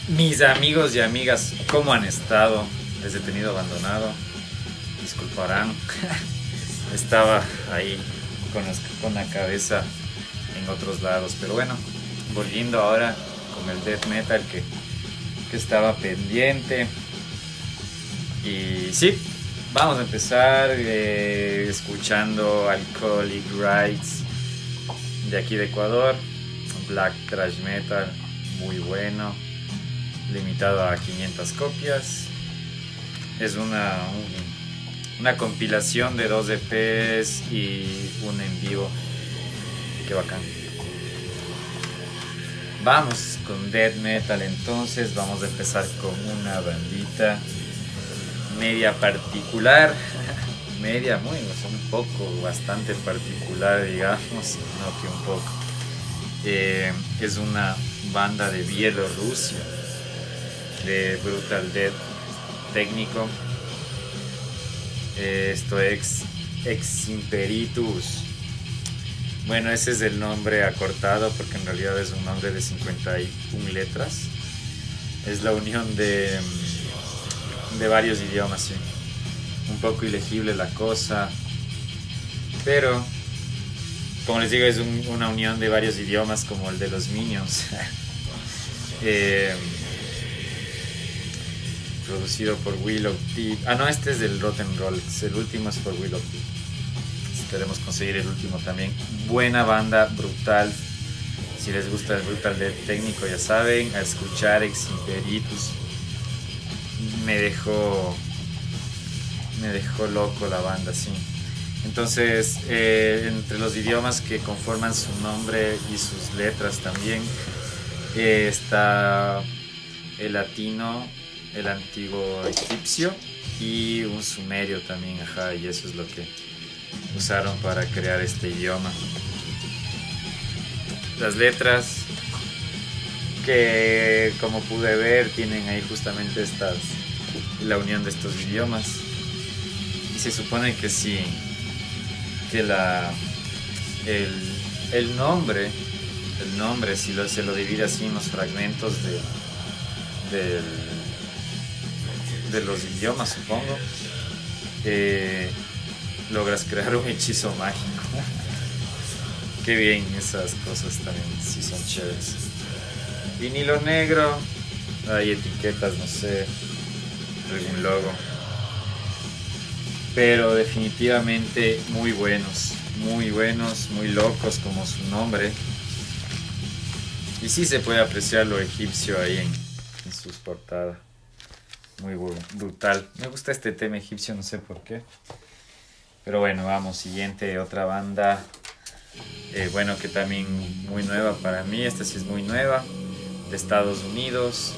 Mis amigos y amigas, ¿cómo han estado? Les he tenido abandonado. Disculparán. Estaba ahí con la cabeza en otros lados. Pero bueno, volviendo ahora con el death metal que estaba pendiente. Y sí, vamos a empezar escuchando Alcoholic Rites de aquí de Ecuador. Black thrash metal, muy bueno. Limitado a 500 copias. Es una compilación de 2 EPs y un en vivo. Qué bacán. Vamos con death metal entonces. Vamos a empezar con una bandita media particular. Media, muy, un poco, bastante particular, digamos, no que un poco. Es una banda de Bielorrusia, de Brutal Death técnico. Esto es Ex Imperitus. Bueno, ese es el nombre acortado porque en realidad es un nombre de 51 letras. Es la unión de varios idiomas, sí. Un poco ilegible la cosa, pero como les digo, es una unión de varios idiomas como el de los Minions. Producido por Willow Tip. Ah, no, este es del Rotten Rolls. El último es por Willow Tip. Esperemos conseguir el último también. Buena banda, brutal. Si les gusta el brutal death técnico, ya saben, a escuchar Ex Imperitus. Me dejó loco la banda, sí. Entonces, entre los idiomas que conforman su nombre y sus letras también, está el latino, el antiguo egipcio y un sumerio también, ajá, y eso es lo que usaron para crear este idioma. Las letras que, como pude ver, tienen ahí justamente la unión de estos idiomas, y se supone que sí, que el nombre si se lo divide así en los fragmentos de los idiomas, supongo, logras crear un hechizo mágico. Qué bien, esas cosas también sí son chéveres. Vinilo negro, hay etiquetas, no sé, algún logo, pero definitivamente muy buenos, muy locos como su nombre. Y sí se puede apreciar lo egipcio ahí en sus portadas. Muy brutal. Me gusta este tema egipcio, no sé por qué. Pero bueno, vamos, siguiente, otra banda. Bueno, que también muy nueva para mí. Esta sí es muy nueva, de Estados Unidos.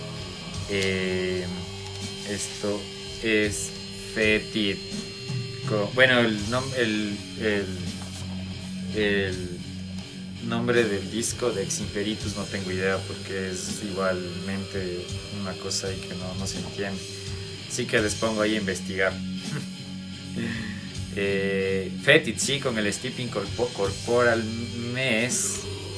Esto es Fetid. Bueno, el nombre del disco de Ex Imperitus no tengo idea porque es igualmente una cosa ahí que no se entiende. Así que les pongo ahí a investigar. Fetid, sí, con el Steeping Corporal Mess.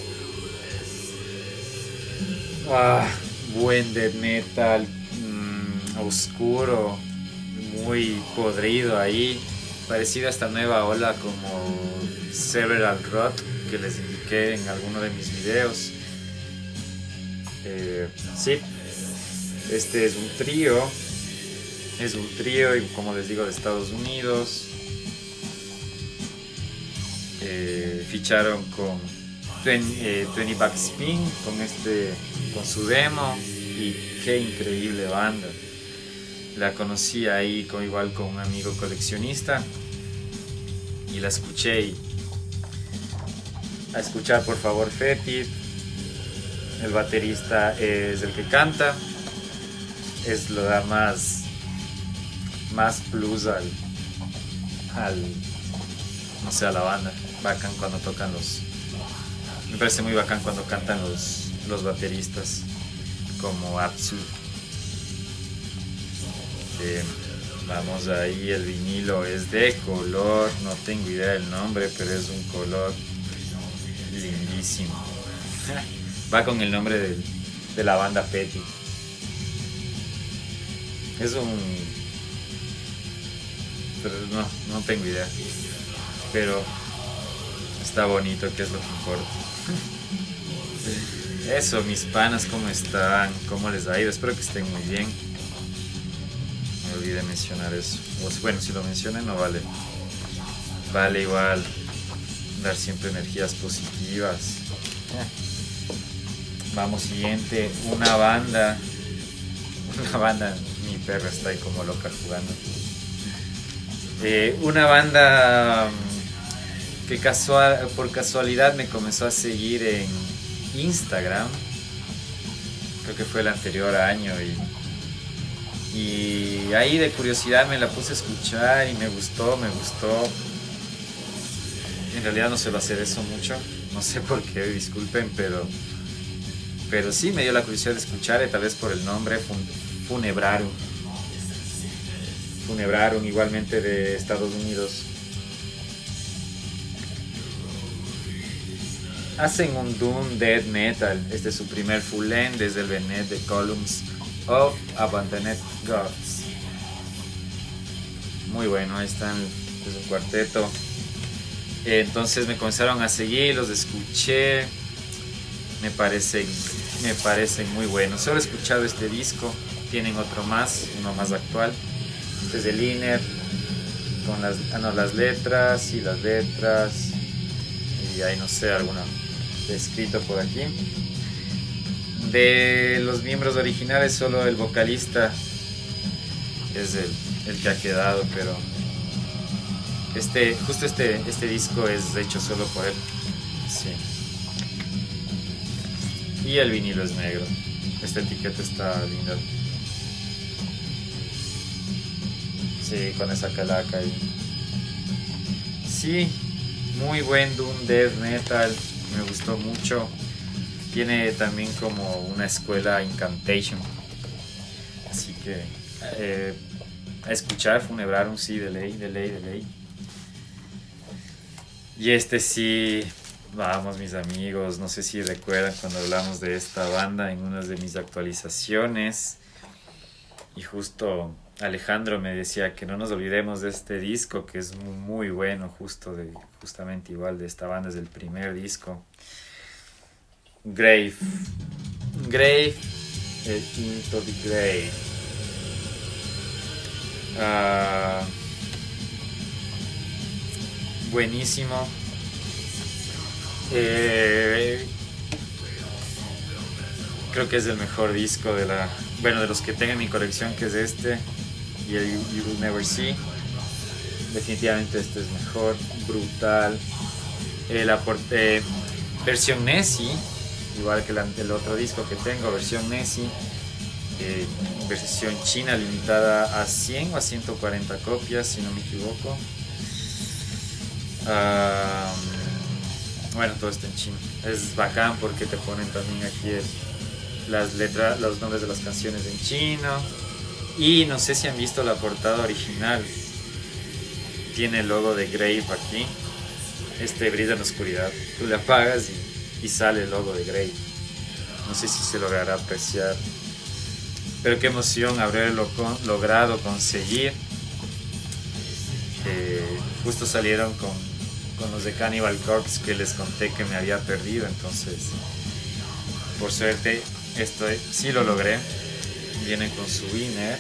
Buen death metal, oscuro, muy podrido ahí, parecido a esta nueva ola como Several Rot que les indiqué en alguno de mis videos. Sí, este es un trío y como les digo, de Estados Unidos. Ficharon con 20 Backspin con su demo, y qué increíble banda. La conocí ahí igual con un amigo coleccionista y la escuché, y a escuchar por favor Fetid. El baterista es el que canta, lo da más plus al no sé, a la banda. Bacán cuando tocan me parece muy bacán cuando cantan los bateristas como Apsu. Vamos ahí, el vinilo es de color, no tengo idea del nombre, pero es un color lindísimo. Va con el nombre de la banda Fetid. Es un... Pero no tengo idea. Pero está bonito, que es lo que importa. Eso, mis panas, ¿cómo están? ¿Cómo les ha ido? Espero que estén muy bien. Me olvidé mencionar eso. Bueno, si lo mencioné no vale. Vale igual dar siempre energías positivas. Vamos, siguiente. Una banda. Mi perra está ahí como loca jugando. Una banda que por casualidad me comenzó a seguir en Instagram. Creo que fue el anterior año y ahí de curiosidad me la puse a escuchar y me gustó. En realidad no suelo hacer eso mucho, no sé por qué, disculpen, pero sí me dio la curiosidad de escuchar, tal vez por el nombre, Funebrarum. Funebrarum, igualmente de Estados Unidos. Hacen un doom death metal. Este es su primer full length desde el Venet de Columns of Abandoned Gods. Muy bueno, ahí están, es un cuarteto. Entonces me comenzaron a seguir, los escuché, me parecen muy buenos. Solo he escuchado este disco, tienen otro más, uno más actual. Este es de Liner, con las letras y ahí no sé, alguna escrito por aquí. De los miembros originales solo el vocalista es el que ha quedado, pero justo este disco es hecho solo por él. Sí. Y el vinilo es negro. Esta etiqueta está linda. Sí, con esa calaca ahí. Sí, muy buen doom death metal. Me gustó mucho. Tiene también como una escuela Incantation. Así que a escuchar Funebrarum, sí, de ley. Y este sí, vamos mis amigos, no sé si recuerdan cuando hablamos de esta banda en una de mis actualizaciones. Y justo Alejandro me decía que no nos olvidemos de este disco, que es muy bueno, justamente igual de esta banda, es el primer disco. Grave, Into the Grave. Buenísimo. Creo que es el mejor disco de los que tengo en mi colección, que es este y el You Will Never See. Definitivamente este es mejor, brutal. Versión Nessie, igual que el otro disco que tengo, versión Nessie, versión china limitada a 100 o a 140 copias, si no me equivoco. Bueno, todo está en chino. Es bacán porque te ponen también aquí las letras, los nombres de las canciones en chino. Y no sé si han visto la portada original. Tiene el logo de Grave aquí. Brilla en la oscuridad. Tú le apagas y sale el logo de Grave. No sé si se logrará apreciar. Pero qué emoción haberlo logrado conseguir. Justo salieron con los de Cannibal Corpse, que les conté que me había perdido. Entonces, por suerte, esto sí lo logré. Vienen con su winner.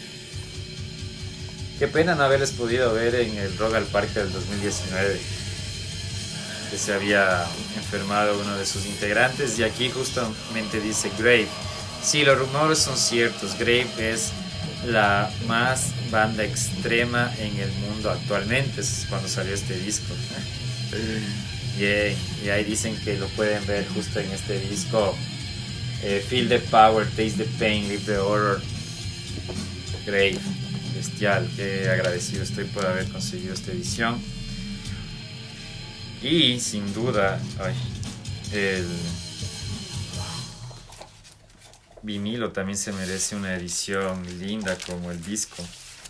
Qué pena no haberles podido ver en el Rock al Parque del 2019, que se había enfermado uno de sus integrantes. Y aquí justamente dice Grave. Sí, los rumores son ciertos. Grave es la más banda extrema en el mundo actualmente. Eso es cuando salió este disco. Bien, y ahí dicen que lo pueden ver justo en este disco. Feel the power, taste the pain, live the horror. Grave, bestial. Qué agradecido estoy por haber conseguido esta edición. Y sin duda, el vinilo también se merece una edición linda como el disco.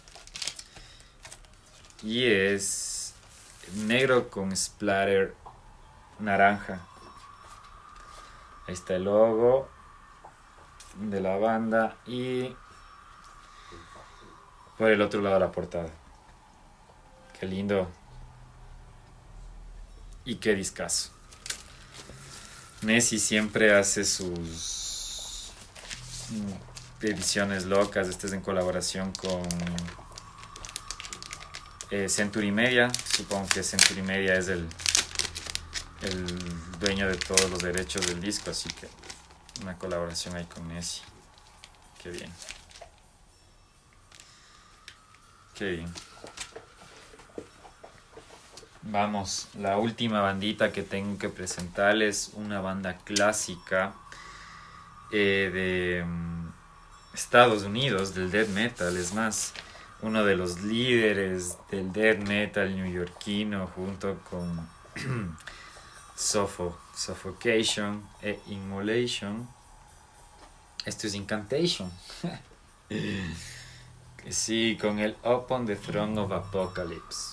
Y es negro con splatter naranja. Ahí está el logo de la banda y por el otro lado de la portada. Qué lindo. Y qué discazo. Nessie siempre hace sus ediciones locas. Este es en colaboración con Century Media. Supongo que Century Media es el dueño de todos los derechos del disco, así que una colaboración ahí con Nessie. Qué bien. Qué bien. Vamos, la última bandita que tengo que presentarles, una banda clásica de Estados Unidos, del death metal. Es más, uno de los líderes del death metal neoyorquino junto con Suffocation e Immolation. Esto es Incantation. Sí, con el Upon the Throne of Apocalypse.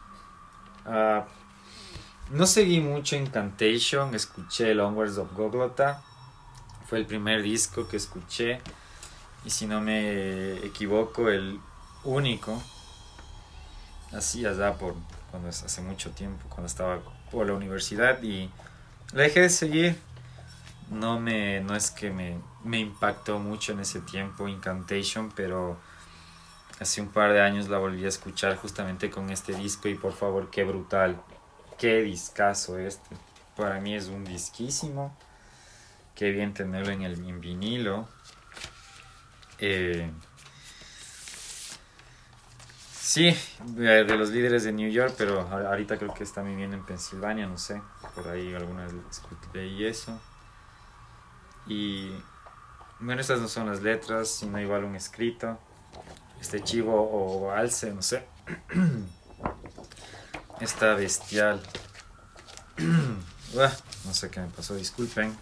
No seguí mucho Incantation, escuché el Onwards of Golgotha, fue el primer disco que escuché y si no me equivoco el único, así allá por cuando hace mucho tiempo, cuando estaba por la universidad, y la dejé de seguir. No es que me impactó mucho en ese tiempo Incantation, pero hace un par de años la volví a escuchar justamente con este disco y por favor, qué brutal, qué discazo este. Para mí es un disquísimo. Qué bien tenerlo en vinilo. Sí, de los líderes de New York, pero ahorita creo que está viviendo en Pensilvania, no sé. Por ahí alguna vez leí eso. Y bueno, estas no son las letras, sino igual un escrito. Este chivo o alce, no sé. Está bestial. No sé qué me pasó, disculpen.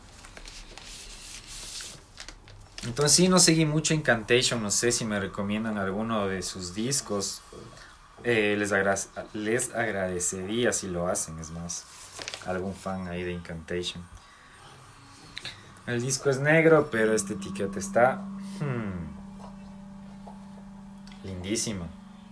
Entonces sí, no seguí mucho Incantation. No sé si me recomiendan alguno de sus discos. Les agradecería si lo hacen. Es más, algún fan ahí de Incantation. El disco es negro, pero esta etiqueta está lindísimo.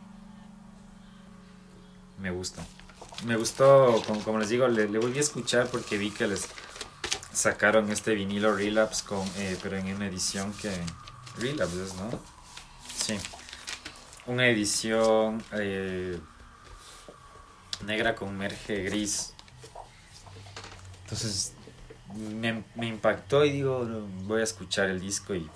Me gusta. Me gustó, como les digo, le volví a escuchar porque vi que les sacaron este vinilo Relapse pero en una edición que... Relapse es, ¿no? Sí. Una edición negra con merge gris. Entonces me impactó y digo, voy a escuchar el disco y...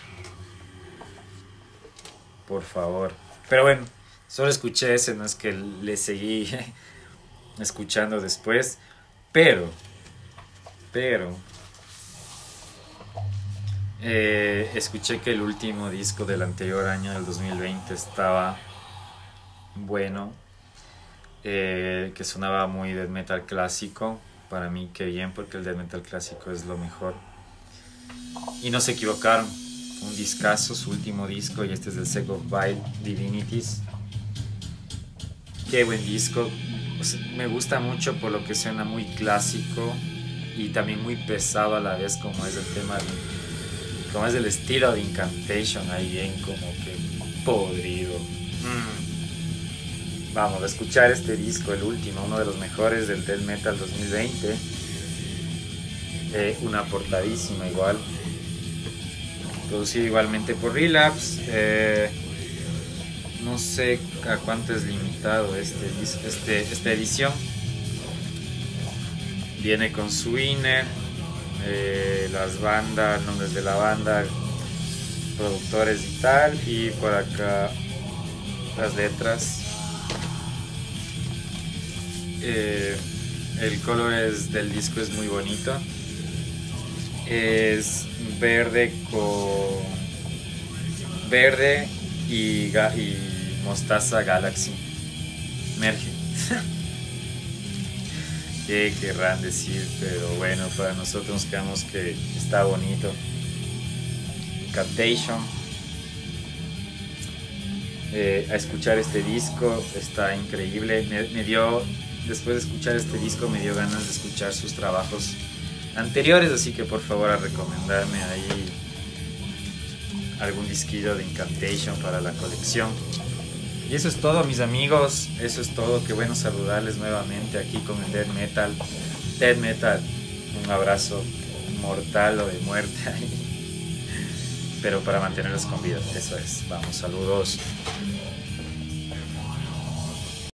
Por favor. Pero bueno, solo escuché ese, no es que le seguí escuchando después. Pero escuché que el último disco del anterior año, del 2020, estaba bueno, que sonaba muy death metal clásico. Para mí, qué bien, porque el death metal clásico es lo mejor. Y no se equivocaron. Un discazo, su último disco, y este es el Sect of Vile Divinities. Qué buen disco. O sea, me gusta mucho por lo que suena muy clásico y también muy pesado a la vez, como es el tema como es el estilo de Incantation, ahí bien como que podrido. Vamos a escuchar este disco, el último, uno de los mejores del Death Metal 2020. Una portadísima igual, producido igualmente por Relapse. No sé a cuánto es limitado esta edición. Viene con su inner, las bandas, nombres de la banda, productores y tal, y por acá las letras. El color del disco es muy bonito. Es verde y mostaza Galaxy merge. ¿Qué querrán decir? Pero bueno, para nosotros nos quedamos que está bonito. Incantation. A escuchar este disco está increíble. Después de escuchar este disco me dio ganas de escuchar sus trabajos anteriores, así que por favor a recomendarme ahí algún disquillo de Incantation para la colección. Y eso es todo, mis amigos. Eso es todo. Qué bueno saludarles nuevamente aquí con el Dead Metal. Dead Metal. Un abrazo mortal o de muerte ahí. Pero para mantenerlos con vida. Eso es. Vamos, saludos.